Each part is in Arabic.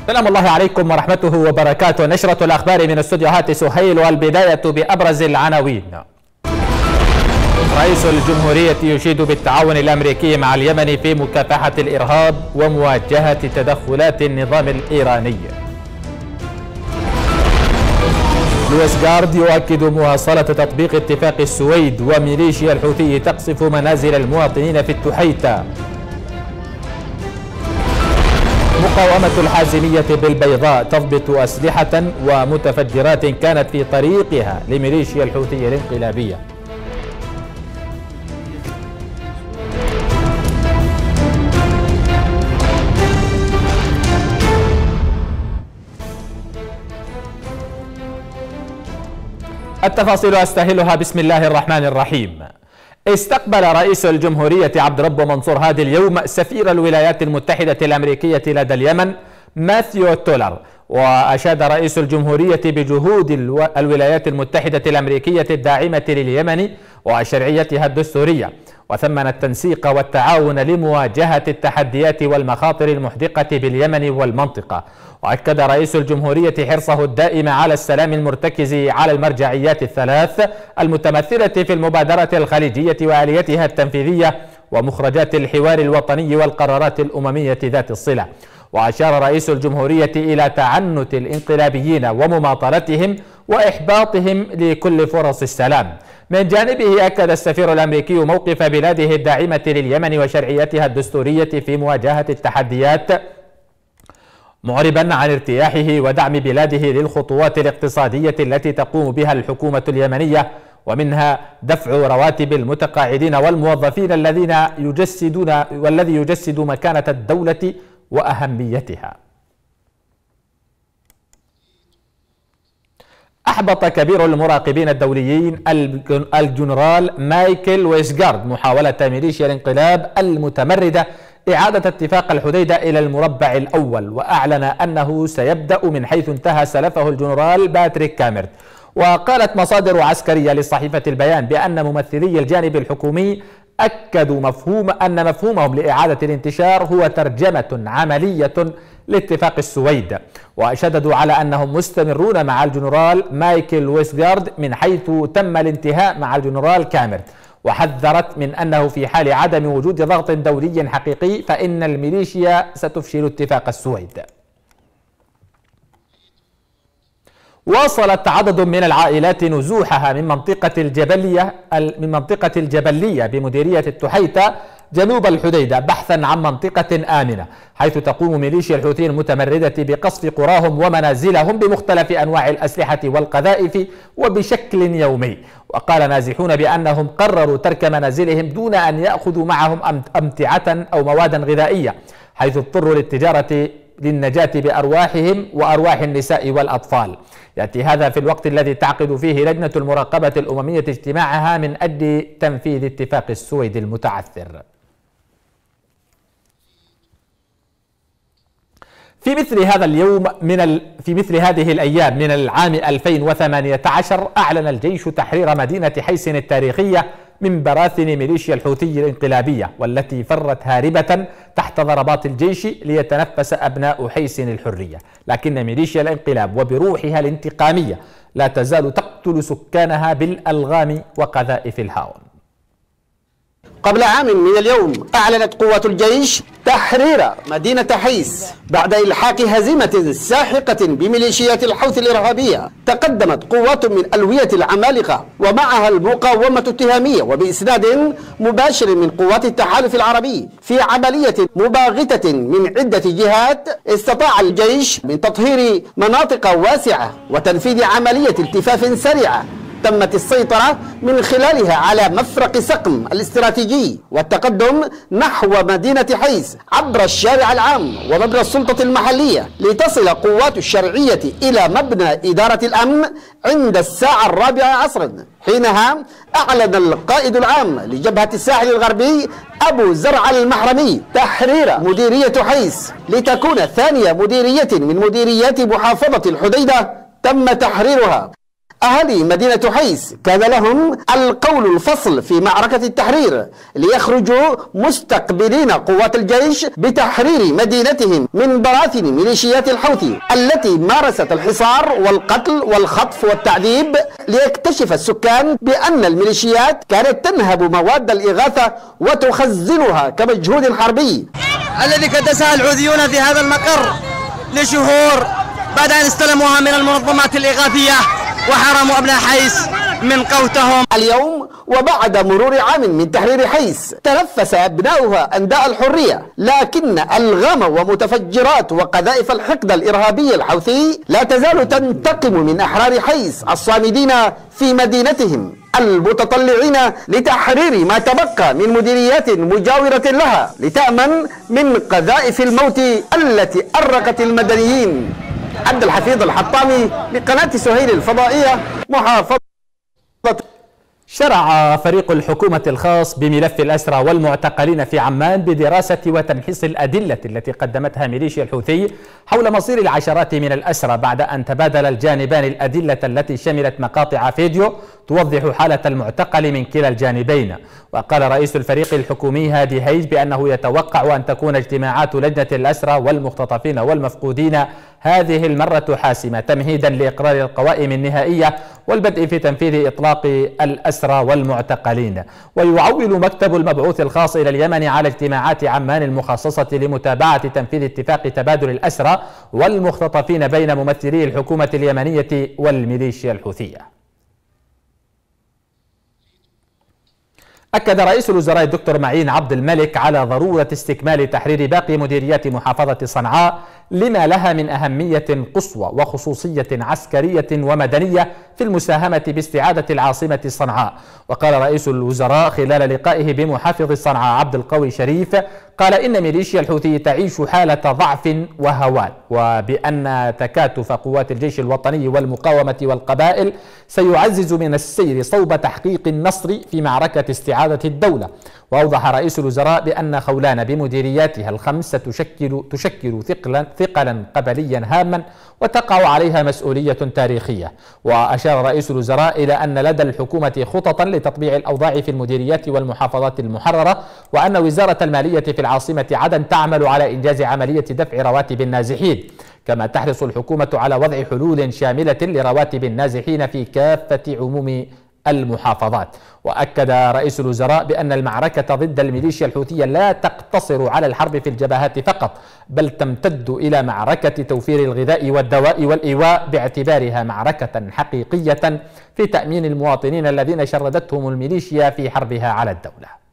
سلام الله عليكم ورحمته وبركاته. نشرة الأخبار من استوديوهات سهيل، والبداية بأبرز العناوين. رئيس الجمهورية يشيد بالتعاون الأمريكي مع اليمن في مكافحة الإرهاب ومواجهة تدخلات النظام الإيراني. لويس جارد يؤكد مواصلة تطبيق اتفاق السويد، وميليشيا الحوثي تقصف منازل المواطنين في التحيتة. مقاومة الحازمية بالبيضاء تضبط أسلحة ومتفجرات كانت في طريقها لميليشيا الحوثي الانقلابية. التفاصيل أستهلها. بسم الله الرحمن الرحيم. استقبل رئيس الجمهورية عبد ربه منصور هادي اليوم سفير الولايات المتحدة الأمريكية لدى اليمن ماثيو تولر، وأشاد رئيس الجمهورية بجهود الولايات المتحدة الأمريكية الداعمة لليمن وشرعيتها الدستورية، وثمن التنسيق والتعاون لمواجهة التحديات والمخاطر المحدقة باليمن والمنطقة. وأكد رئيس الجمهورية حرصه الدائم على السلام المرتكز على المرجعيات الثلاث المتمثلة في المبادرة الخليجية وآليتها التنفيذية ومخرجات الحوار الوطني والقرارات الأممية ذات الصلة. وأشار رئيس الجمهورية إلى تعنت الانقلابيين ومماطلتهم وإحباطهم لكل فرص السلام. من جانبه أكد السفير الأمريكي موقف بلاده الداعمة لليمن وشرعيتها الدستورية في مواجهة التحديات، معربا عن ارتياحه ودعم بلاده للخطوات الاقتصادية التي تقوم بها الحكومة اليمنية، ومنها دفع رواتب المتقاعدين والموظفين والذي يجسد مكانة الدولة وأهميتها. أحبط كبير المراقبين الدوليين الجنرال مايكل ويسغارد محاولة ميليشيا الانقلاب المتمردة إعادة اتفاق الحديدة إلى المربع الأول، وأعلن أنه سيبدأ من حيث انتهى سلفه الجنرال باتريك كاميرت. وقالت مصادر عسكرية لصحيفة البيان بأن ممثلي الجانب الحكومي أكدوا أن مفهومهم لإعادة الانتشار هو ترجمة عملية لاتفاق السويد، وشددوا على أنهم مستمرون مع الجنرال مايكل ويسغارد من حيث تم الانتهاء مع الجنرال كاميرت، وحذرت من أنه في حال عدم وجود ضغط دولي حقيقي فإن الميليشيا ستفشل اتفاق السويد. واصلت عدد من العائلات نزوحها من منطقة الجبلية بمديرية التحيتة جنوب الحديدة بحثا عن منطقة آمنة، حيث تقوم ميليشيا الحوثي المتمردة بقصف قراهم ومنازلهم بمختلف أنواع الأسلحة والقذائف وبشكل يومي. وقال نازحون بأنهم قرروا ترك منازلهم دون أن يأخذوا معهم أمتعة أو مواد غذائية، حيث اضطروا للنجاة بأرواحهم وأرواح النساء والأطفال. يأتي هذا في الوقت الذي تعقد فيه لجنة المراقبة الأممية اجتماعها من أجل تنفيذ اتفاق السويد المتعثر. في مثل هذه الأيام من العام 2018 أعلن الجيش تحرير مدينة حيس التاريخية من براثن ميليشيا الحوثي الانقلابية، والتي فرت هاربة تحت ضربات الجيش ليتنفس أبناء حيس الحرية. لكن ميليشيا الانقلاب وبروحها الانتقامية لا تزال تقتل سكانها بالألغام وقذائف الهاون. قبل عام من اليوم أعلنت قوات الجيش تحرير مدينة حيس بعد إلحاق هزيمة ساحقة بميليشيات الحوثي الإرهابية. تقدمت قوات من ألوية العمالقة ومعها المقاومة التهامية وبإسناد مباشر من قوات التحالف العربي في عملية مباغتة من عدة جهات. استطاع الجيش من تطهير مناطق واسعة وتنفيذ عملية التفاف سريعة تمت السيطرة من خلالها على مفرق سقم الاستراتيجي والتقدم نحو مدينة حيس عبر الشارع العام ومبنى السلطة المحلية، لتصل قوات الشرعية إلى مبنى إدارة الأمن عند الساعة 4 عصرا. حينها أعلن القائد العام لجبهة الساحل الغربي أبو زرع المحرمي تحرير مديرية حيس لتكون ثانية مديرية من مديريات محافظة الحديدة تم تحريرها. أهالي مدينة حيس كان لهم القول الفصل في معركة التحرير ليخرجوا مستقبلين قوات الجيش بتحرير مدينتهم من براثن ميليشيات الحوثي التي مارست الحصار والقتل والخطف والتعذيب، ليكتشف السكان بأن الميليشيات كانت تنهب مواد الإغاثة وتخزنها كمجهود حربي الذي كدسها الحوثيون في هذا المقر لشهور بعد أن استلموها من المنظمات الإغاثية وحرموا أبناء حيس من قوتهم. اليوم وبعد مرور عام من تحرير حيس تنفس أبناؤها أنداء الحرية، لكن ألغام ومتفجرات وقذائف الحقد الإرهابي الحوثي لا تزال تنتقم من أحرار حيس الصامدين في مدينتهم المتطلعين لتحرير ما تبقى من مديريات مجاورة لها لتأمن من قذائف الموت التي أرقت المدنيين. عبد الحفيظ الحطامي لقناة سهيل الفضائية، محافظة. شرع فريق الحكومة الخاص بملف الأسرى والمعتقلين في عمان بدراسة وتمحيص الأدلة التي قدمتها ميليشيا الحوثي حول مصير العشرات من الأسرى، بعد أن تبادل الجانبان الأدلة التي شملت مقاطع فيديو توضح حالة المعتقل من كلا الجانبين. وقال رئيس الفريق الحكومي هادي هيج بأنه يتوقع أن تكون اجتماعات لجنة الأسرى والمختطفين والمفقودين هذه المرة حاسمة تمهيدا لإقرار القوائم النهائية والبدء في تنفيذ إطلاق الأسرى والمعتقلين. ويعول مكتب المبعوث الخاص إلى اليمن على اجتماعات عمان المخصصة لمتابعة تنفيذ اتفاق تبادل الأسرى والمختطفين بين ممثلي الحكومة اليمنية والميليشيا الحوثية. أكد رئيس الوزراء الدكتور معين عبد الملك على ضرورة استكمال تحرير باقي مديريات محافظة صنعاء لما لها من أهمية قصوى وخصوصية عسكرية ومدنية في المساهمة باستعادة العاصمة صنعاء. وقال رئيس الوزراء خلال لقائه بمحافظ صنعاء عبد القوي شريف، قال إن ميليشيا الحوثي تعيش حالة ضعف وهوان، وبأن تكاتف قوات الجيش الوطني والمقاومة والقبائل سيعزز من السير صوب تحقيق النصر في معركة استعادة الدولة. وأوضح رئيس الوزراء بأن خولان بمديرياتها الخمس تشكل ثقلا قبليا هاما وتقع عليها مسؤولية تاريخية. وأشار رئيس الوزراء إلى أن لدى الحكومة خططا لتطبيع الأوضاع في المديريات والمحافظات المحررة، وأن وزارة المالية في العاصمة عدن تعمل على إنجاز عملية دفع رواتب النازحين. كما تحرص الحكومة على وضع حلول شاملة لرواتب النازحين في كافة عموم المحافظات. وأكد رئيس الوزراء بأن المعركة ضد الميليشيا الحوثية لا تقتصر على الحرب في الجبهات فقط، بل تمتد إلى معركة توفير الغذاء والدواء والإيواء، باعتبارها معركة حقيقية في تأمين المواطنين الذين شردتهم الميليشيا في حربها على الدولة.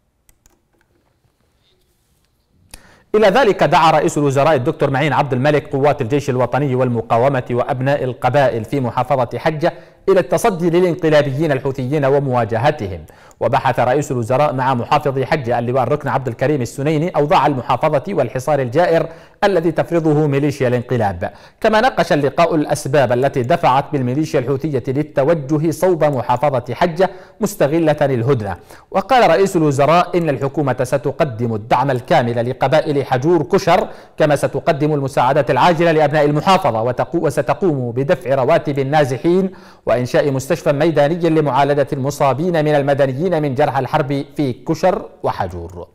إلى ذلك دعا رئيس الوزراء الدكتور معين عبد الملك قوات الجيش الوطني والمقاومة وأبناء القبائل في محافظة حجة إلى التصدي للانقلابيين الحوثيين ومواجهتهم. وبحث رئيس الوزراء مع محافظ حجة اللواء الركن عبد الكريم السنيني أوضاع المحافظة والحصار الجائر الذي تفرضه ميليشيا الانقلاب. كما ناقش اللقاء الأسباب التي دفعت بالميليشيا الحوثية للتوجه صوب محافظة حجة مستغلة الهدنة. وقال رئيس الوزراء إن الحكومة ستقدم الدعم الكامل لقبائل حجور كشر، كما ستقدم المساعدات العاجلة لأبناء المحافظة، وستقوم بدفع رواتب النازحين وإنشاء مستشفى ميداني لمعالجة المصابين من المدنيين من جرحى الحرب في كشر وحجور.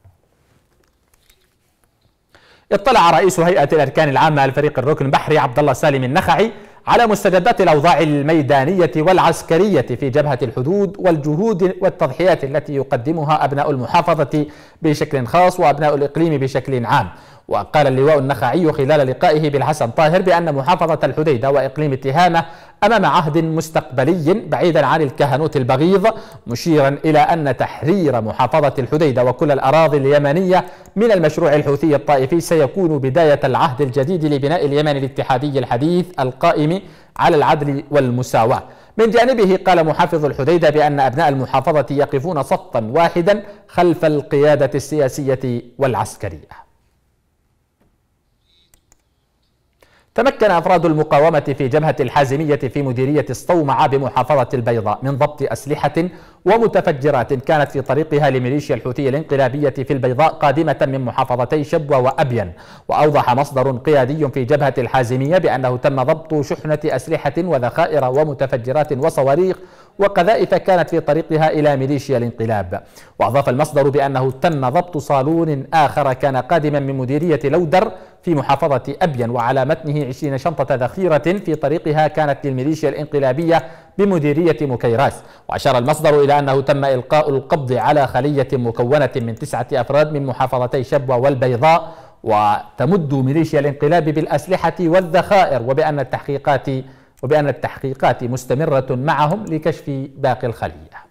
اطلع رئيس هيئة الأركان العامة الفريق الركن بحري عبد الله سالم النخعي على مستجدات الأوضاع الميدانية والعسكرية في جبهة الحدود والجهود والتضحيات التي يقدمها أبناء المحافظة بشكل خاص وأبناء الإقليم بشكل عام. وقال اللواء النخعي خلال لقائه بالحسن طاهر بأن محافظة الحديدة وإقليم تهامة أمام عهد مستقبلي بعيدا عن الكهنوت البغيض، مشيرا إلى أن تحرير محافظة الحديدة وكل الأراضي اليمنية من المشروع الحوثي الطائفي سيكون بداية العهد الجديد لبناء اليمن الاتحادي الحديث القائم على العدل والمساواة. من جانبه قال محافظ الحديدة بأن أبناء المحافظة يقفون صفا واحدا خلف القيادة السياسية والعسكرية. تمكن أفراد المقاومة في جبهة الحازمية في مديرية الصومعة بمحافظة البيضاء من ضبط أسلحة ومتفجرات كانت في طريقها لميليشيا الحوثي الانقلابية في البيضاء قادمة من محافظتي شبوة وأبين. وأوضح مصدر قيادي في جبهة الحازمية بأنه تم ضبط شحنة أسلحة وذخائر ومتفجرات وصواريخ وقذائف كانت في طريقها إلى ميليشيا الانقلاب. وأضاف المصدر بأنه تم ضبط صالون آخر كان قادما من مديرية لودر في محافظة أبين وعلى متنه 20 شنطة ذخيرة في طريقها كانت للميليشيا الانقلابية بمديرية مكيراس. وأشار المصدر إلى أنه تم إلقاء القبض على خلية مكونة من 9 أفراد من محافظتي شبوة والبيضاء، وتمد ميليشيا الانقلاب بالأسلحة والذخائر، وبأن التحقيقات مستمرة معهم لكشف باقي الخلية.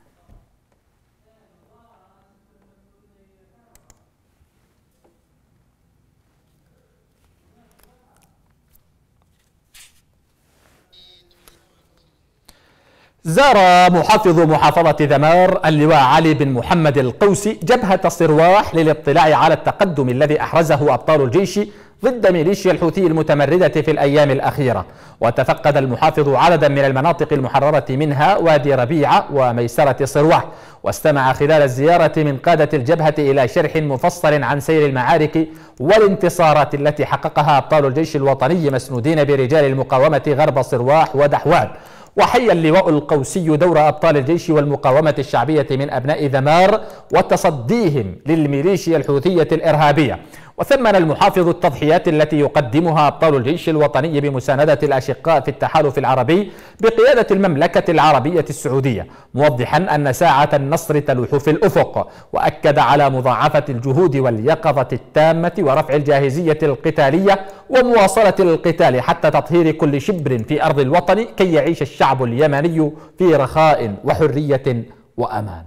زار محافظ محافظة ذمار اللواء علي بن محمد القوسي جبهة صرواح للاطلاع على التقدم الذي أحرزه أبطال الجيش ضد ميليشيا الحوثي المتمردة في الأيام الأخيرة. وتفقد المحافظ عددا من المناطق المحررة منها وادي ربيعة وميسرة صرواح، واستمع خلال الزيارة من قادة الجبهة إلى شرح مفصل عن سير المعارك والانتصارات التي حققها أبطال الجيش الوطني مسنودين برجال المقاومة غرب صرواح ودحوان. وحيا اللواء القوسي دور أبطال الجيش والمقاومة الشعبية من أبناء ذمار وتصديهم للميليشيا الحوثية الإرهابية. وثمن المحافظ التضحيات التي يقدمها أبطال الجيش الوطني بمساندة الأشقاء في التحالف العربي بقيادة المملكة العربية السعودية، موضحا أن ساعة النصر تلوح في الأفق. وأكد على مضاعفة الجهود واليقظة التامة ورفع الجاهزية القتالية ومواصلة القتال حتى تطهير كل شبر في أرض الوطن كي يعيش الشعب اليمني في رخاء وحرية وأمان.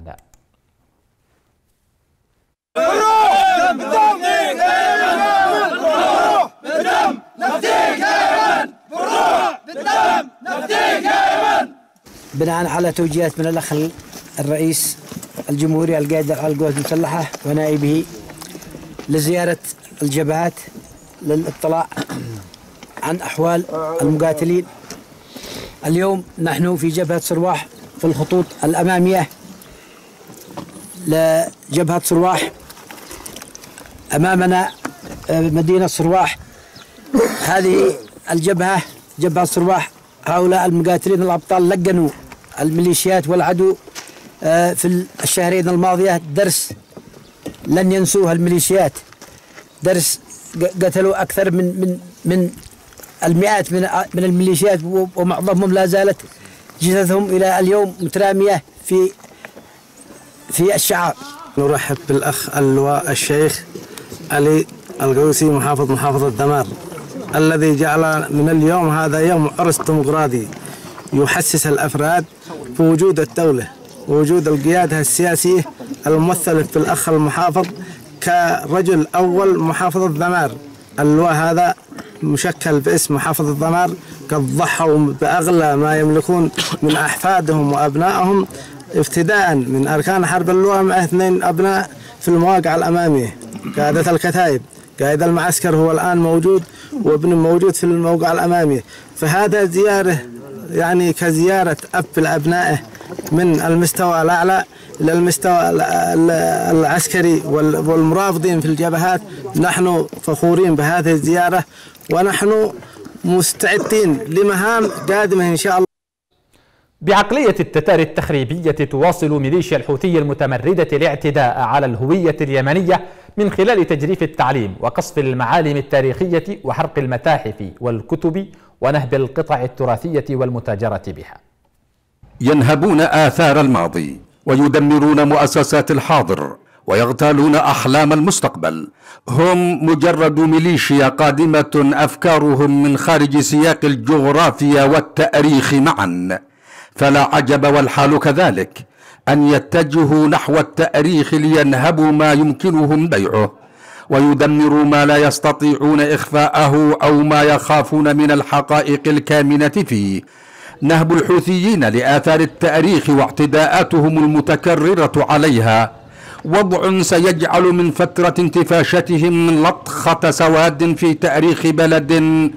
بناء على توجيهات من الأخ الرئيس الجمهورية القائد القوات المسلحة ونائبه لزيارة الجبهات للاطلاع عن أحوال المقاتلين. اليوم نحن في جبهة صرواح في الخطوط الأمامية لجبهة صرواح. أمامنا مدينة صرواح. هذه الجبهة جبهة صرواح، هؤلاء المقاتلين الأبطال لقنوا الميليشيات والعدو في الشهرين الماضية درس لن ينسوه الميليشيات، درس قتلوا أكثر من المئات من الميليشيات، ومعظمهم لا زالت جثثهم إلى اليوم مترامية في الشعاب. نرحب بالأخ اللواء الشيخ علي القوسي محافظة ذمار الذي جعل من اليوم هذا يوم عرس ديمقراطي يحسس الأفراد بوجود الدولة ووجود القيادة السياسية الممثلة في الأخ المحافظ كرجل أول محافظة ذمار. اللواء هذا مشكل باسم محافظة ذمار، قد ضحوا بأغلى ما يملكون من أحفادهم وأبنائهم ابتداء من أركان حرب اللواء مع 2 أبناء في المواقع الأمامية، قادة الكتائب، قائد المعسكر هو الآن موجود وابن موجود في الموقع الأمامي. فهذا زيارة يعني كزيارة أب لأبنائه من المستوى الأعلى إلى المستوى العسكري والمرافضين في الجبهات. نحن فخورين بهذه الزيارة ونحن مستعدين لمهام قادمة إن شاء الله. بعقلية التتار التخريبية تواصل ميليشيا الحوثي المتمردة الاعتداء على الهوية اليمنية من خلال تجريف التعليم وقصف المعالم التاريخية وحرق المتاحف والكتب ونهب القطع التراثية والمتاجرة بها. ينهبون آثار الماضي ويدمرون مؤسسات الحاضر ويغتالون أحلام المستقبل. هم مجرد ميليشيا قادمة أفكارهم من خارج سياق الجغرافيا والتاريخ معا، فلا عجب والحال كذلك أن يتجهوا نحو التاريخ لينهبوا ما يمكنهم بيعه ويدمروا ما لا يستطيعون إخفاءه أو ما يخافون من الحقائق الكامنة فيه. نهب الحوثيين لآثار التاريخ واعتداءاتهم المتكررة عليها وضع سيجعل من فترة انتفاشتهم لطخة سواد في تاريخ بلد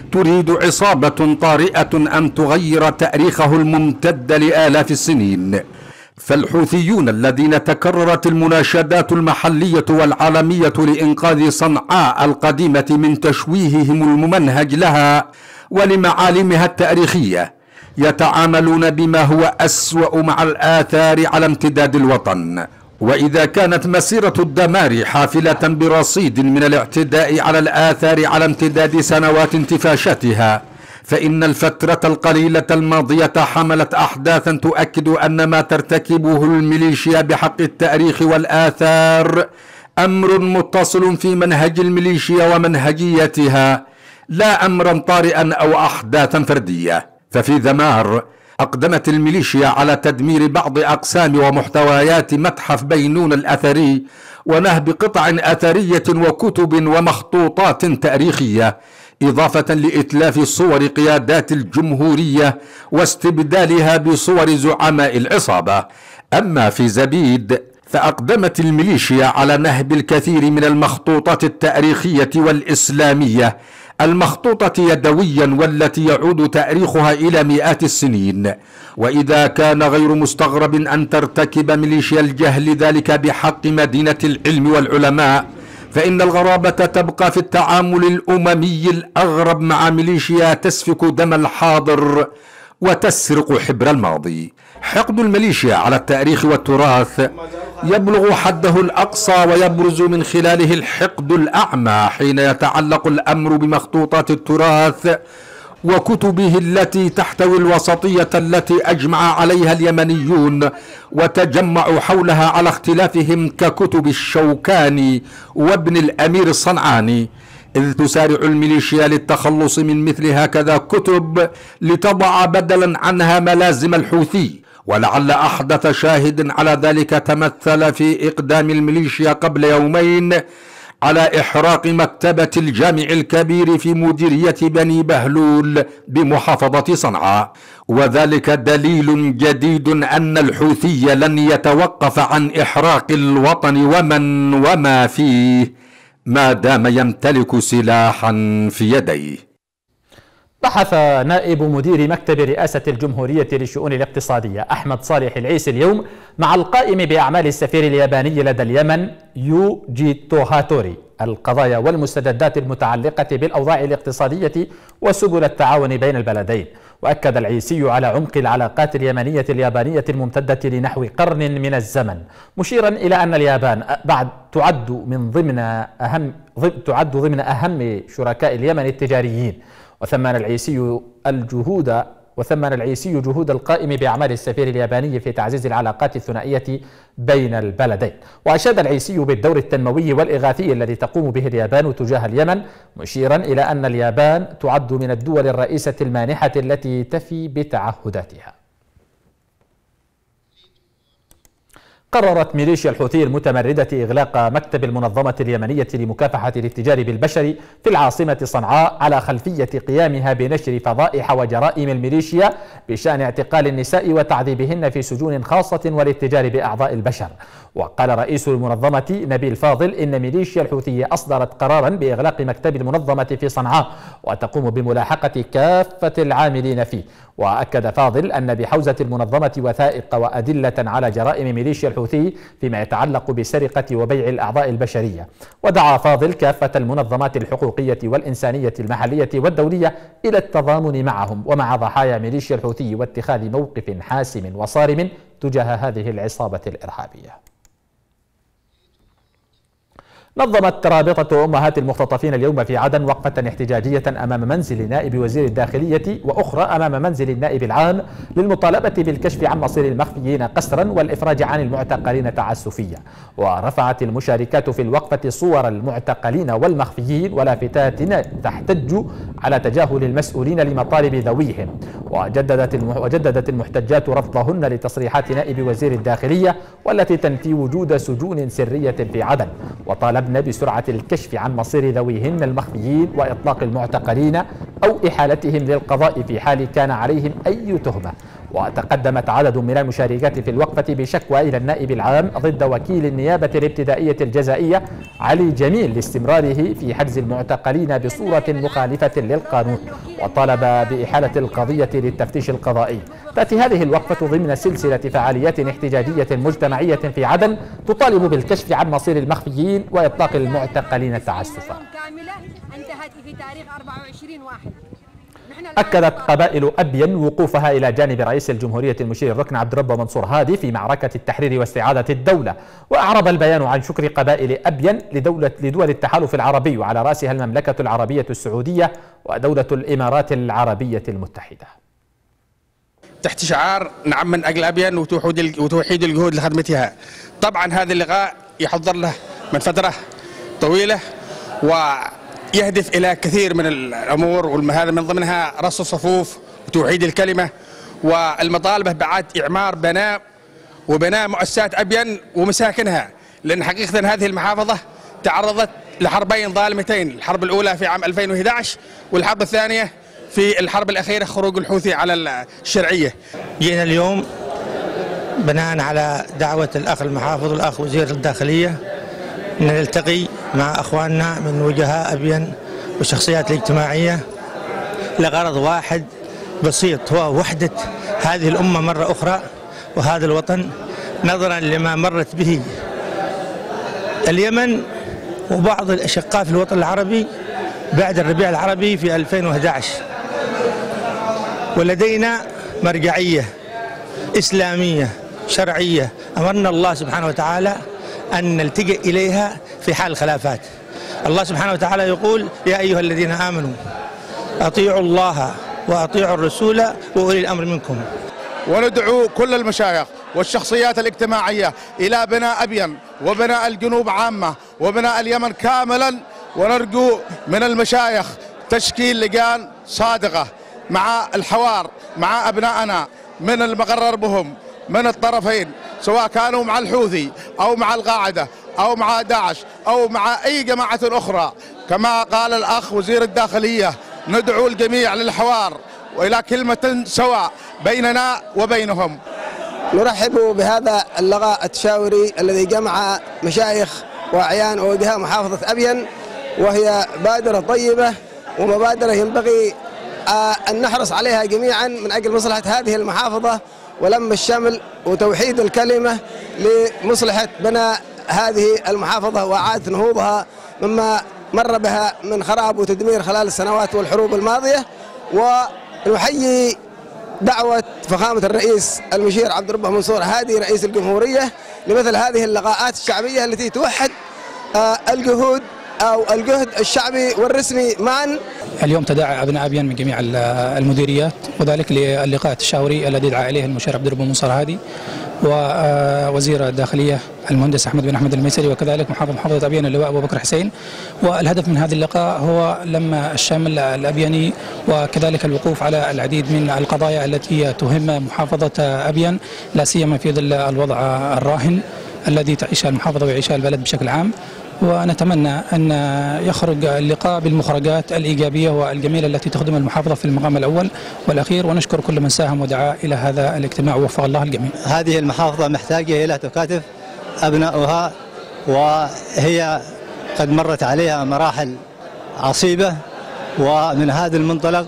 تريد عصابة طارئة أن تغير تاريخه الممتد لآلاف السنين. فالحوثيون الذين تكررت المناشدات المحلية والعالمية لإنقاذ صنعاء القديمة من تشويههم الممنهج لها ولمعالمها التاريخية يتعاملون بما هو أسوأ مع الآثار على امتداد الوطن. وإذا كانت مسيرة الدمار حافلة برصيد من الاعتداء على الآثار على امتداد سنوات انتفاشاتها، فإن الفترة القليلة الماضية حملت أحداثا تؤكد أن ما ترتكبه الميليشيا بحق التاريخ والآثار أمر متصل في منهج الميليشيا ومنهجيتها، لا أمرا طارئا أو أحداثا فردية. ففي ذمار أقدمت الميليشيا على تدمير بعض أقسام ومحتويات متحف بينون الأثري ونهب قطع أثرية وكتب ومخطوطات تاريخية، إضافة لإتلاف صور قيادات الجمهورية واستبدالها بصور زعماء العصابة. أما في زبيد فأقدمت الميليشيا على نهب الكثير من المخطوطات التاريخية والإسلامية المخطوطة يدويا والتي يعود تاريخها إلى مئات السنين. وإذا كان غير مستغرب أن ترتكب ميليشيا الجهل ذلك بحق مدينة العلم والعلماء، فإن الغرابة تبقى في التعامل الأممي الأغرب مع ميليشيا تسفك دم الحاضر وتسرق حبر الماضي. حقد الميليشيا على التاريخ والتراث يبلغ حده الأقصى ويبرز من خلاله الحقد الأعمى حين يتعلق الأمر بمخطوطات التراث وكتبه التي تحتوي الوسطية التي أجمع عليها اليمنيون وتجمعوا حولها على اختلافهم ككتب الشوكاني وابن الأمير الصنعاني، إذ تسارع الميليشيا للتخلص من مثل هكذا كتب لتضع بدلا عنها ملازم الحوثي. ولعل أحدث شاهد على ذلك تمثل في إقدام الميليشيا قبل يومين على إحراق مكتبة الجامع الكبير في مديرية بني بهلول بمحافظة صنعاء، وذلك دليل جديد أن الحوثي لن يتوقف عن إحراق الوطن ومن وما فيه ما دام يمتلك سلاحا في يديه. بحث نائب مدير مكتب رئاسة الجمهورية للشؤون الاقتصادية أحمد صالح العيسي اليوم مع القائم بأعمال السفير الياباني لدى اليمن يوجي توهاتوري القضايا والمستجدات المتعلقة بالأوضاع الاقتصادية وسبل التعاون بين البلدين. وأكد العيسي على عمق العلاقات اليمنية الممتدة لنحو قرن من الزمن، مشيرا إلى أن اليابان تعد ضمن أهم شركاء اليمن التجاريين. وثمن العيسي جهود القائم بأعمال السفير الياباني في تعزيز العلاقات الثنائية بين البلدين. وأشاد العيسي بالدور التنموي والإغاثي الذي تقوم به اليابان تجاه اليمن، مشيرا إلى أن اليابان تعد من الدول الرئيسة المانحة التي تفي بتعهداتها. قررت ميليشيا الحوثي المتمردة إغلاق مكتب المنظمة اليمنية لمكافحة الاتجار بالبشر في العاصمة صنعاء على خلفية قيامها بنشر فضائح وجرائم الميليشيا بشأن اعتقال النساء وتعذيبهن في سجون خاصة والاتجار بأعضاء البشر. وقال رئيس المنظمة نبيل فاضل إن ميليشيا الحوثية أصدرت قرارا بإغلاق مكتب المنظمة في صنعاء وتقوم بملاحقة كافة العاملين فيه. وأكد فاضل أن بحوزة المنظمة وثائق وأدلة على جرائم ميليشيا الحوثي فيما يتعلق بسرقة وبيع الأعضاء البشرية. ودعا فاضل كافة المنظمات الحقوقية والإنسانية المحلية والدولية إلى التضامن معهم ومع ضحايا ميليشيا الحوثي واتخاذ موقف حاسم وصارم تجاه هذه العصابة الإرهابية. نظمت رابطة أمهات المختطفين اليوم في عدن وقفة احتجاجية أمام منزل نائب وزير الداخلية وأخرى أمام منزل النائب العام للمطالبة بالكشف عن مصير المخفيين قسرا والإفراج عن المعتقلين تعسفيا. ورفعت المشاركات في الوقفة صور المعتقلين والمخفيين ولافتات تحتج على تجاهل المسؤولين لمطالب ذويهم. وجددت المحتجات رفضهن لتصريحات نائب وزير الداخلية والتي تنفي وجود سجون سرية في عدن، وطالبن بسرعة الكشف عن مصير ذويهن المخفيين وإطلاق المعتقلين أو إحالتهم للقضاء في حال كان عليهم أي تهمة. وتقدمت عدد من المشاركات في الوقفة بشكوى إلى النائب العام ضد وكيل النيابة الابتدائية الجزائية علي جميل لاستمراره في حجز المعتقلين بصورة مخالفة للقانون، وطالب بإحالة القضية للتفتيش القضائي. تأتي هذه الوقفة ضمن سلسلة فعاليات احتجاجية مجتمعية في عدن تطالب بالكشف عن مصير المخفيين وإطلاق المعتقلين تعسفا. أكدت قبائل أبين وقوفها إلى جانب رئيس الجمهورية المشير الركن عبد الرب منصور هادي في معركة التحرير واستعادة الدولة. وأعرب البيان عن شكر قبائل أبين لدول التحالف العربي وعلى رأسها المملكة العربية السعودية ودولة الإمارات العربية المتحدة. تحت شعار نعم من أجل أبين وتوحيد الجهود لخدمتها. طبعا هذا اللقاء يحضر له من فترة طويلة ويهدف إلى كثير من الأمور، وهذا من ضمنها رص الصفوف وتوحيد الكلمة والمطالبة بعد إعمار بناء مؤسسات أبين ومساكنها، لأن حقيقة هذه المحافظة تعرضت لحربين ظالمتين، الحرب الأولى في عام 2011 والحرب الثانية في الحرب الأخيرة خروج الحوثي على الشرعية. جينا اليوم بناء على دعوة الأخ المحافظ والأخ وزير الداخلية نلتقي مع أخواننا من وجهاء أبين والشخصيات الاجتماعية لغرض واحد بسيط، هو وحدة هذه الأمة مرة أخرى وهذا الوطن، نظرا لما مرت به اليمن وبعض الأشقاء في الوطن العربي بعد الربيع العربي في 2011. ولدينا مرجعية إسلامية شرعية أمرنا الله سبحانه وتعالى أن نلتجئ إليها في حال الخلافات. الله سبحانه وتعالى يقول: يا أيها الذين آمنوا أطيعوا الله وأطيعوا الرسول وأولي الأمر منكم. وندعو كل المشايخ والشخصيات الاجتماعية إلى بناء أبين وبناء الجنوب عامة وبناء اليمن كاملا، ونرجو من المشايخ تشكيل لجان صادقة مع الحوار مع أبنائنا من المقرر بهم من الطرفين، سواء كانوا مع الحوثي أو مع القاعدة أو مع داعش أو مع أي جماعة أخرى. كما قال الأخ وزير الداخلية، ندعو الجميع للحوار وإلى كلمة سواء بيننا وبينهم. نرحب بهذا اللقاء التشاوري الذي جمع مشايخ وأعيان ووجهاء محافظة أبين، وهي بادرة طيبة ومبادرة ينبغي أن نحرص عليها جميعا من أجل مصلحة هذه المحافظة ولم الشمل وتوحيد الكلمة لمصلحة بناء هذه المحافظة وإعادة نهوضها مما مر بها من خراب وتدمير خلال السنوات والحروب الماضية. ونحيي دعوة فخامة الرئيس المشير عبد الرب منصور هادي رئيس الجمهورية لمثل هذه اللقاءات الشعبية التي توحد الجهود أو الجهد الشعبي والرسمي معا. اليوم تداعى أبناء أبين من جميع المديريات، وذلك للقاء التشاوري الذي دعا إليه المشير عبد الرب منصور هادي ووزير الداخلية المهندس أحمد بن أحمد الميسري، وكذلك محافظة أبين اللواء أبو بكر حسين. والهدف من هذا اللقاء هو لم الشمل الأبيني وكذلك الوقوف على العديد من القضايا التي تهم محافظة أبين، لا سيما في ظل الوضع الراهن الذي تعيشه المحافظة ويعيشها البلد بشكل عام. ونتمنى أن يخرج اللقاء بالمخرجات الإيجابية والجميلة التي تخدم المحافظة في المقام الأول والأخير، ونشكر كل من ساهم ودعا إلى هذا الاجتماع ووفق الله الجميع. هذه المحافظة محتاجة إلى تكاتف أبناؤها، وهي قد مرت عليها مراحل عصيبة، ومن هذا المنطلق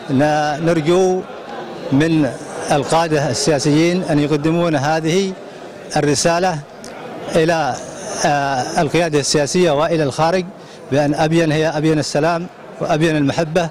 نرجو من القادة السياسيين أن يقدمون هذه الرسالة إلى القيادة السياسية وإلى الخارج بأن أبين هي أبين السلام وأبين المحبة،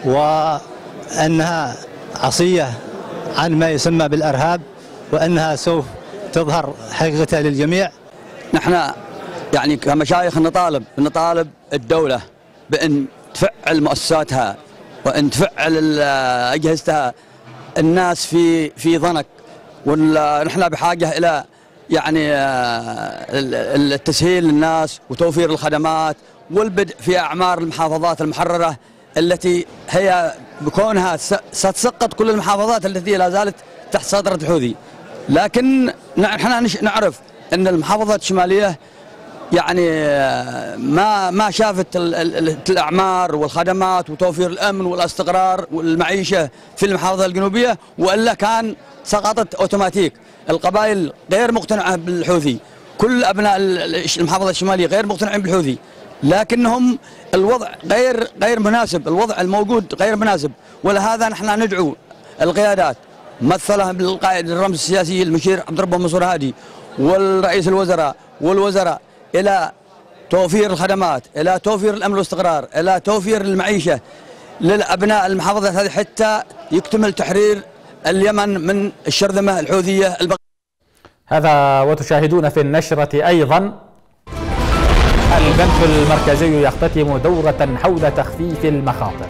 وأنها عصية عن ما يسمى بالإرهاب، وأنها سوف تظهر حقيقتها للجميع. نحن يعني كمشايخ نطالب الدولة بأن تفعل مؤسساتها وأن تفعل أجهزتها. الناس في ضنك، ونحن بحاجة إلى يعني التسهيل للناس وتوفير الخدمات والبدء في أعمار المحافظات المحررة التي هي بكونها ستسقط كل المحافظات التي لا زالت تحت سيطرة الحوثي. لكن نحن نعرف أن المحافظات الشمالية يعني ما شافت الأعمار والخدمات وتوفير الأمن والاستقرار والمعيشة في المحافظة الجنوبية، وإلا كان سقطت أوتوماتيك. القبائل غير مقتنعة بالحوثي، كل أبناء المحافظة الشمالية غير مقتنعين بالحوثي، لكنهم الوضع غير مناسب، الوضع الموجود غير مناسب. ولهذا نحن ندعو القيادات ممثلة بالقائد الرمز السياسي المشير عبد ربه منصور هادي والرئيس الوزراء والوزراء إلى توفير الخدمات، إلى توفير الأمن والاستقرار، إلى توفير المعيشة للأبناء المحافظة هذه حتى يكتمل تحرير اليمن من الشرذمة الحوثية هذا وتشاهدون في النشرة أيضا البنك المركزي يختتم دورة حول تخفيف المخاطر.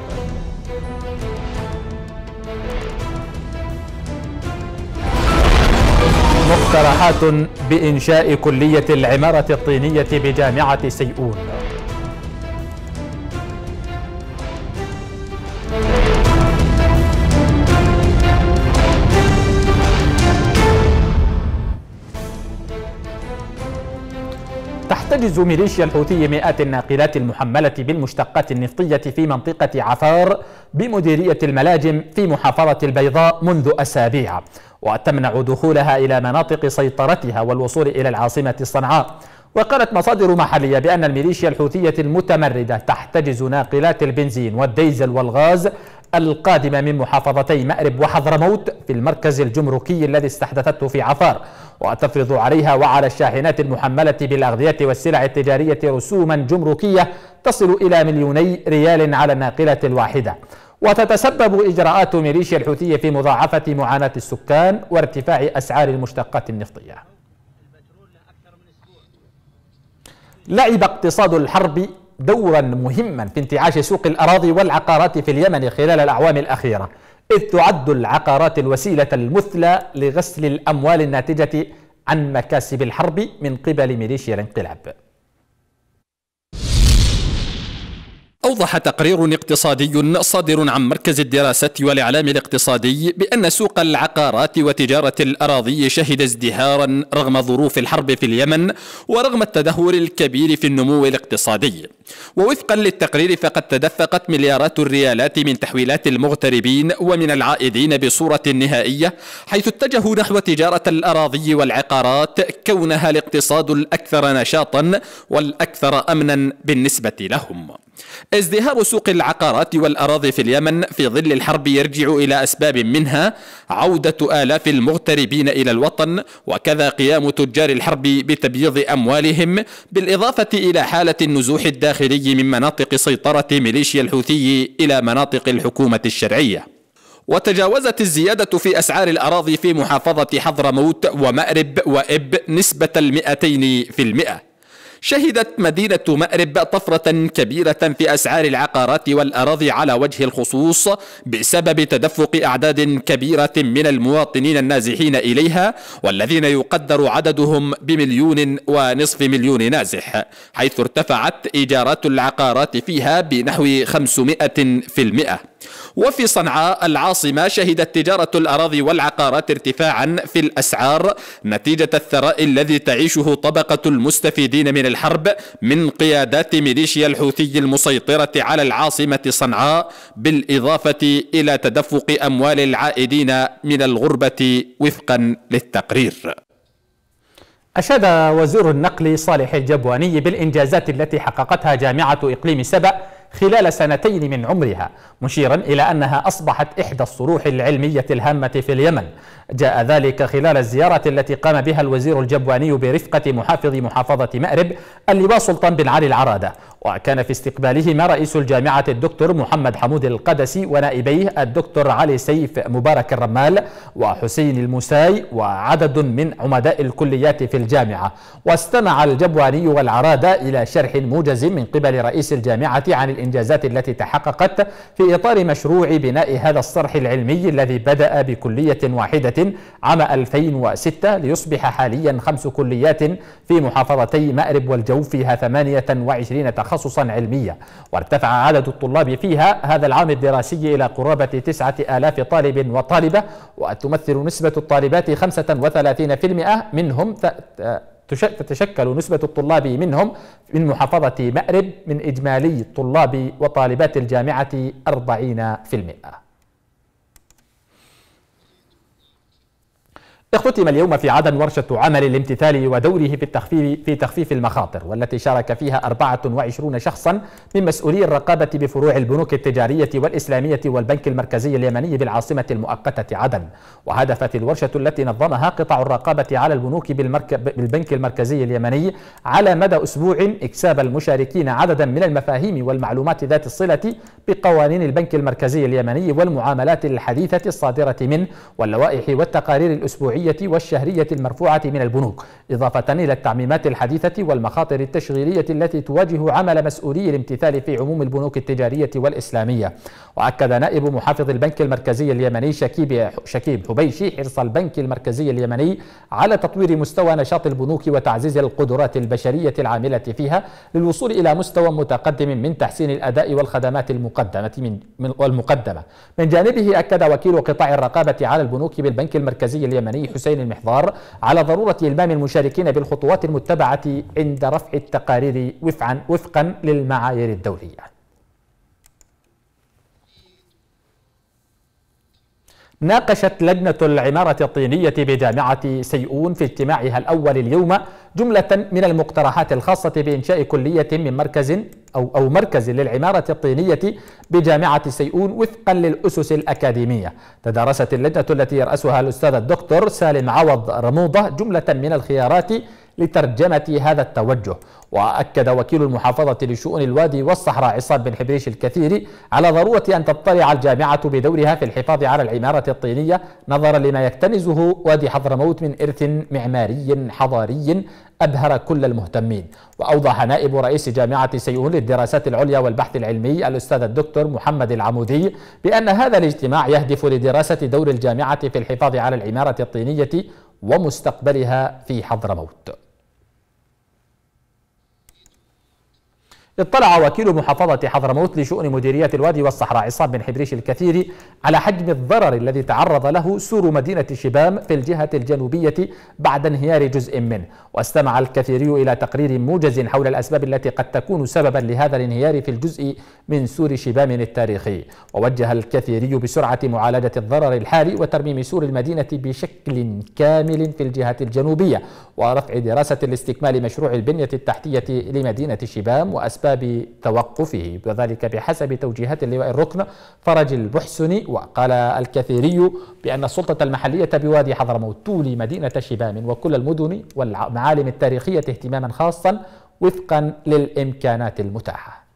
مقترحات بإنشاء كلية العمارة الطينية بجامعة سيئون. تحتجز ميليشيا الحوثي مئات الناقلات المحملة بالمشتقات النفطية في منطقة عفار بمديرية الملاجم في محافظة البيضاء منذ أسابيع، وتمنع دخولها إلى مناطق سيطرتها والوصول إلى العاصمة صنعاء. وقالت مصادر محلية بأن الميليشيا الحوثية المتمردة تحتجز ناقلات البنزين والديزل والغاز القادمة من محافظتي مأرب وحضرموت في المركز الجمركي الذي استحدثته في عفار، وتفرض عليها وعلى الشاحنات المحملة بالأغذية والسلع التجارية رسوما جمركية تصل إلى 2,000,000 ريال على الناقلة الواحدة. وتتسبب إجراءات ميليشيا الحوثية في مضاعفة معاناة السكان وارتفاع أسعار المشتقات النفطية. لعب اقتصاد الحرب دورا مهما في انتعاش سوق الأراضي والعقارات في اليمن خلال الأعوام الأخيرة، إذ تعد العقارات الوسيلة المثلى لغسل الأموال الناتجة عن مكاسب الحرب من قبل ميليشيا الانقلاب. أوضح تقرير اقتصادي صادر عن مركز الدراسات والإعلام الاقتصادي بأن سوق العقارات وتجارة الأراضي شهد ازدهارا رغم ظروف الحرب في اليمن ورغم التدهور الكبير في النمو الاقتصادي. ووفقا للتقرير فقد تدفقت مليارات الريالات من تحويلات المغتربين ومن العائدين بصورة نهائية، حيث اتجهوا نحو تجارة الأراضي والعقارات كونها الاقتصاد الأكثر نشاطا والأكثر أمنا بالنسبة لهم. ازدهار سوق العقارات والأراضي في اليمن في ظل الحرب يرجع إلى أسباب منها عودة آلاف المغتربين إلى الوطن، وكذا قيام تجار الحرب بتبييض أموالهم، بالإضافة إلى حالة النزوح الداخلي من مناطق سيطرة ميليشيا الحوثي إلى مناطق الحكومة الشرعية. وتجاوزت الزيادة في أسعار الأراضي في محافظة حضرموت ومأرب وإب نسبة 200%. شهدت مدينة مأرب طفرة كبيرة في أسعار العقارات والأراضي على وجه الخصوص بسبب تدفق أعداد كبيرة من المواطنين النازحين إليها، والذين يقدر عددهم ب1.5 مليون نازح، حيث ارتفعت إيجارات العقارات فيها بنحو 500%. وفي صنعاء العاصمة شهدت تجارة الأراضي والعقارات ارتفاعا في الأسعار نتيجة الثراء الذي تعيشه طبقة المستفيدين من الحرب من قيادات ميليشيا الحوثي المسيطرة على العاصمة صنعاء، بالإضافة إلى تدفق أموال العائدين من الغربة وفقا للتقرير. أشاد وزير النقل صالح الجبواني بالإنجازات التي حققتها جامعة إقليم سبأ خلال 2 من عمرها، مشيرا إلى أنها أصبحت إحدى الصروح العلمية الهامة في اليمن. جاء ذلك خلال الزيارة التي قام بها الوزير الجبواني برفقة محافظ محافظة مأرب اللواء سلطان بن علي العرادة، وكان في استقبالهما رئيس الجامعة الدكتور محمد حمود القدسي ونائبيه الدكتور علي سيف مبارك الرمال وحسين المساي وعدد من عمداء الكليات في الجامعة. واستمع الجبواني والعرادة إلى شرح موجز من قبل رئيس الجامعة عن الإنجازات التي تحققت في إطار مشروع بناء هذا الصرح العلمي الذي بدأ بكلية واحدة عام 2006 ليصبح حاليا 5 كليات في محافظتي مأرب والجوف فيها 28 تخصصا علميا، وارتفع عدد الطلاب فيها هذا العام الدراسي إلى قرابة 9,000 طالب وطالبة، وتمثل نسبة الطالبات 35% منهم تتشكل نسبة الطلاب منهم من محافظة مأرب من إجمالي طلاب وطالبات الجامعة 40%. اختتم اليوم في عدن ورشة عمل الامتثال ودوره في تخفيف المخاطر، والتي شارك فيها 24 شخصا من مسؤولي الرقابة بفروع البنوك التجارية والإسلامية والبنك المركزي اليمني بالعاصمة المؤقتة عدن. وهدفت الورشة التي نظمها قطاع الرقابة على البنوك بالبنك المركزي اليمني على مدى أسبوع إكساب المشاركين عددا من المفاهيم والمعلومات ذات الصلة بقوانين البنك المركزي اليمني والمعاملات الحديثة الصادرة منه واللوائح والتقارير الأسبوعية والشهرية المرفوعة من البنوك، إضافة إلى التعميمات الحديثة والمخاطر التشغيلية التي تواجه عمل مسؤولي الامتثال في عموم البنوك التجارية والإسلامية. وأكد نائب محافظ البنك المركزي اليمني شكيب حبيشي حرص البنك المركزي اليمني على تطوير مستوى نشاط البنوك وتعزيز القدرات البشرية العاملة فيها للوصول إلى مستوى متقدم من تحسين الأداء والخدمات المقدمة. من جانبه أكد وكيل قطاع الرقابة على البنوك بالبنك المركزي اليمني حسين المحضار على ضرورة إلمام المشاركين بالخطوات المتبعة عند رفع التقارير وفقا للمعايير الدولية. ناقشت لجنة العمارة الطينية بجامعة سيئون في اجتماعها الأول اليوم جملة من المقترحات الخاصة بإنشاء كلية من مركز للعمارة الطينية بجامعة سيئون وفقا للأسس الأكاديمية. تدارست اللجنة التي يرأسها الأستاذ الدكتور سالم عوض رموضة جملة من الخيارات لترجمة هذا التوجه. وأكد وكيل المحافظة لشؤون الوادي والصحراء عصام بن حبريش الكثيري على ضرورة أن تطلع الجامعة بدورها في الحفاظ على العمارة الطينية نظرا لما يكتنزه وادي حضرموت من إرث معماري حضاري أبهر كل المهتمين. وأوضح نائب رئيس جامعة سيئون للدراسات العليا والبحث العلمي الأستاذ الدكتور محمد العمودي بأن هذا الاجتماع يهدف لدراسة دور الجامعة في الحفاظ على العمارة الطينية ومستقبلها في حضرموت. اطلع وكيل محافظة حضرموت لشؤون مديرية الوادي والصحراء عصام بن حبريش الكثيري على حجم الضرر الذي تعرض له سور مدينة شبام في الجهة الجنوبية بعد انهيار جزء منه. واستمع الكثيري إلى تقرير موجز حول الأسباب التي قد تكون سببا لهذا الانهيار في الجزء من سور شبام التاريخي. ووجه الكثيري بسرعة معالجة الضرر الحالي وترميم سور المدينة بشكل كامل في الجهة الجنوبية ورفع دراسة لاستكمال مشروع البنية التحتية لمدينة شبام وأسباب توقفه، وذلك بحسب توجيهات اللواء الركن فرج البحسني. وقال الكثيري بأن السلطة المحلية بوادي حضرموت تولي مدينة شبام وكل المدن والمعالم التاريخية اهتماما خاصا وفقا للإمكانات المتاحة.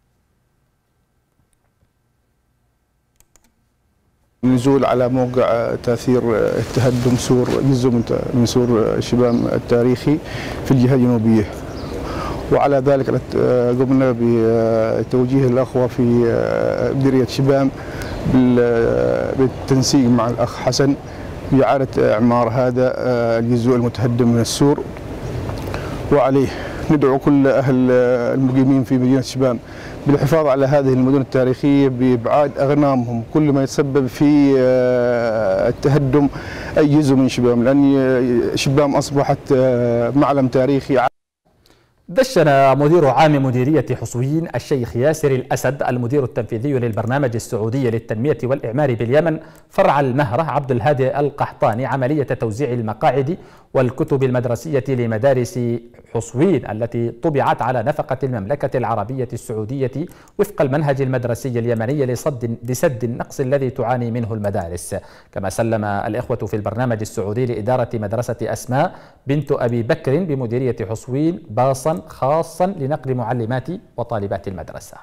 نزول على موقع تأثير تهدم سور جزء من سور شبام التاريخي في الجهة الجنوبية، وعلى ذلك قمنا بتوجيه الأخوة في مديرية شبام بالتنسيق مع الأخ حسن بإعادة إعمار هذا الجزء المتهدم من السور. وعليه ندعو كل أهل المقيمين في مدينة شبام بالحفاظ على هذه المدن التاريخية بإبعاد أغنامهم كل ما يتسبب في التهدم أي جزء من شبام، لأن شبام أصبحت معلم تاريخي. دشن مدير عام مديرية حصوين الشيخ ياسر الأسد المدير التنفيذي للبرنامج السعودي للتنمية والإعمار باليمن فرع المهرة عبد الهادي القحطاني عملية توزيع المقاعد والكتب المدرسية لمدارس حصوين التي طبعت على نفقة المملكة العربية السعودية وفق المنهج المدرسي اليمني لسد النقص الذي تعاني منه المدارس. كما سلم الإخوة في البرنامج السعودي لإدارة مدرسة أسماء بنت أبي بكر بمديرية حصوين باصا خاصا لنقل معلمات وطالبات المدرسة.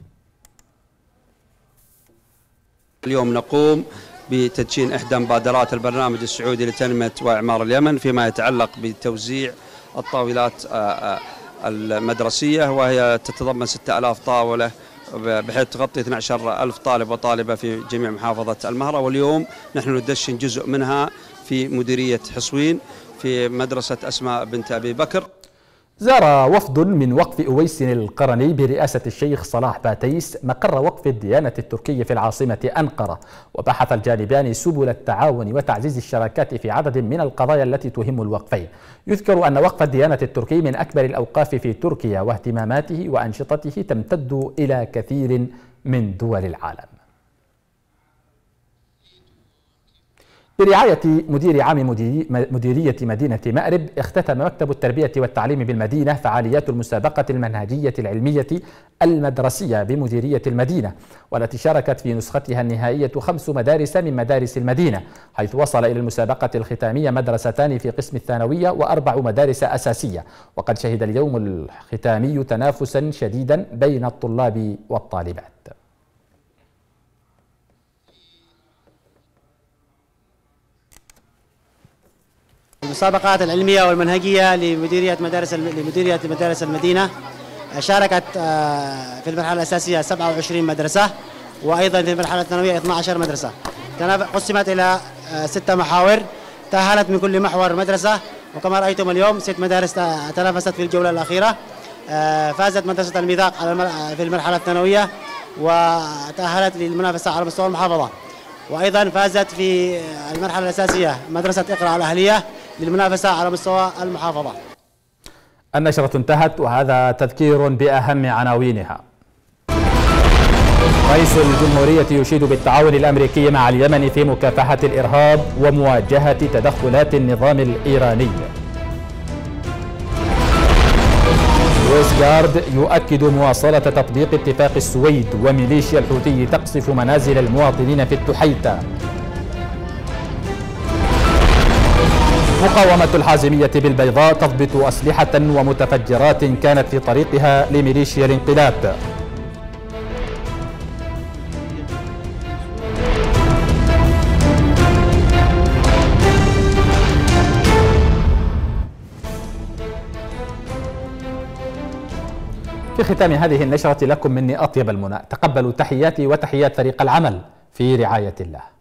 اليوم نقوم بتدشين إحدى مبادرات البرنامج السعودي لتنمية وإعمار اليمن فيما يتعلق بتوزيع الطاولات المدرسية، وهي تتضمن 6000 طاولة بحيث تغطي 12000 طالب وطالبة في جميع محافظة المهرة. واليوم نحن ندشن جزء منها في مديرية حصوين في مدرسة أسماء بنت أبي بكر. زار وفد من وقف أويس القرني برئاسة الشيخ صلاح باتيس مقر وقف الديانة التركي في العاصمة أنقرة، وبحث الجانبان سبل التعاون وتعزيز الشراكات في عدد من القضايا التي تهم الوقفين. يذكر أن وقف الديانة التركي من أكبر الأوقاف في تركيا، واهتماماته وأنشطته تمتد إلى كثير من دول العالم. برعاية مدير عام مديرية مدينة مأرب، اختتم مكتب التربية والتعليم بالمدينة فعاليات المسابقة المنهجية العلمية المدرسية بمديرية المدينة، والتي شاركت في نسختها النهائية 5 مدارس من مدارس المدينة، حيث وصل إلى المسابقة الختامية مدرستان في قسم الثانوية و4 مدارس أساسية. وقد شهد اليوم الختامي تنافسا شديدا بين الطلاب والطالبات. المسابقات العلمية والمنهجية لمديرية مدارس المدينة شاركت في المرحلة الأساسية 27 مدرسة، وأيضا في المرحلة الثانوية 12 مدرسة. قسمت إلى 6 محاور تأهلت من كل محور مدرسة، وكما رأيتم اليوم 6 مدارس تنافست في الجولة الأخيرة. فازت مدرسة الميثاق في المرحلة الثانوية وتأهلت للمنافسة على مستوى المحافظة، وأيضا فازت في المرحلة الأساسية مدرسة إقراء الأهلية للمنافسة على مستوى المحافظة. النشرة انتهت، وهذا تذكير بأهم عناوينها. رئيس الجمهورية يشيد بالتعاون الأمريكي مع اليمن في مكافحة الإرهاب ومواجهة تدخلات النظام الإيراني. ويست جارد يؤكد مواصلة تطبيق اتفاق السويد، وميليشيا الحوثي تقصف منازل المواطنين في التحيتة. مقاومة الحازمية بالبيضاء تضبط أسلحة ومتفجرات كانت في طريقها لميليشيا الانقلاب. في ختام هذه النشرة لكم مني أطيب المنى، تقبلوا تحياتي وتحيات فريق العمل في رعاية الله.